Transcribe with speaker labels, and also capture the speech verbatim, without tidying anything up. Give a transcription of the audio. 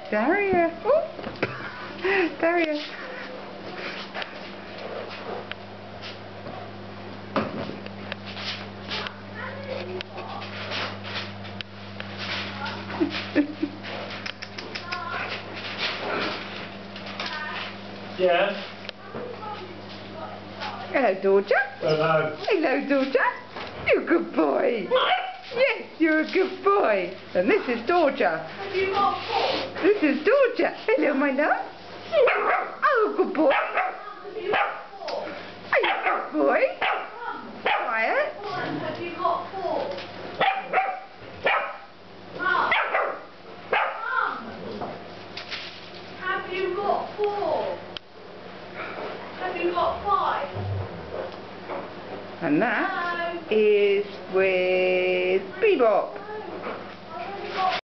Speaker 1: Daria. Oh. Daria.
Speaker 2: Yes.
Speaker 1: Hello, Dorje.
Speaker 2: Hello.
Speaker 1: Hello, Dorje. You're a good boy. Yes, you're a good boy. And this is Dorje.
Speaker 3: Have you got a fork?
Speaker 1: This is Dorje. Hello, my love. Oh, good boy.
Speaker 3: Have you got a fork?
Speaker 1: Are you a good boy? Quiet.
Speaker 3: Have you got a fork? Mum. Mum. Have you got four? Have you got five?
Speaker 1: And that